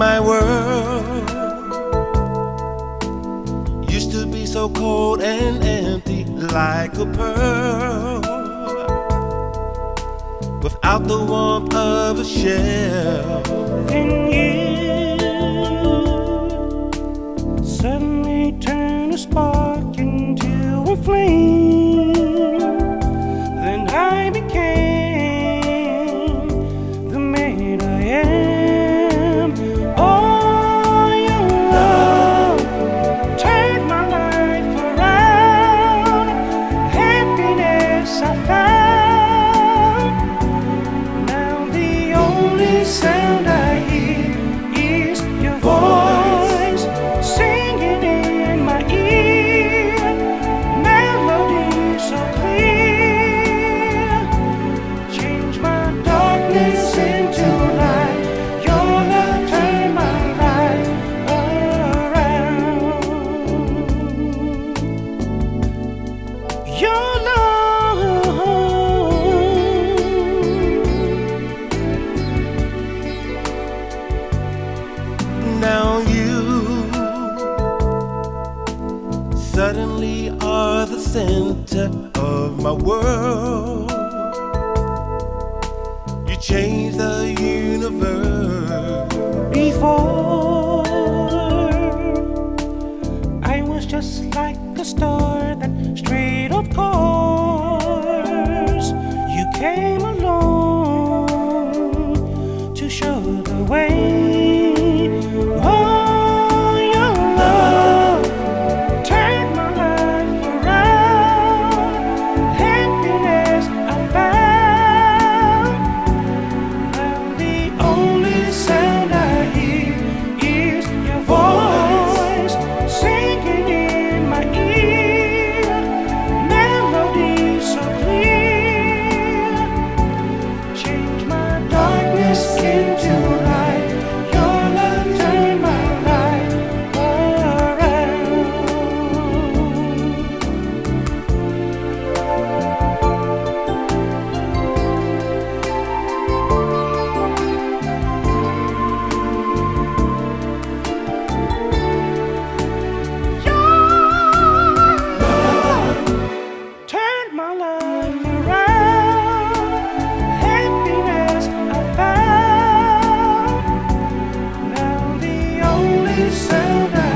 My world used to be so cold and empty, like a pearl, without the warmth of a shell. Then you suddenly turn a spark into a flame. Then I became the man I am. Oh, your love turned my life around. Happiness I found. Now the only sound I hear is your voice singing in my ear. Melody so clear, change my darkness into light. Your love turned my life around. Your love. Now you suddenly are the center of my world. You change the universe. Before, I was just like a star that strayed off course. You came along to show the way. Oh, your love turned my life around. Happiness I found. Now the only sound I hear is your voice singing in my ear. Melody so clear, change my darkness into light. Your love turned my life around. Turned my life around. Happiness I found. Now the only sound I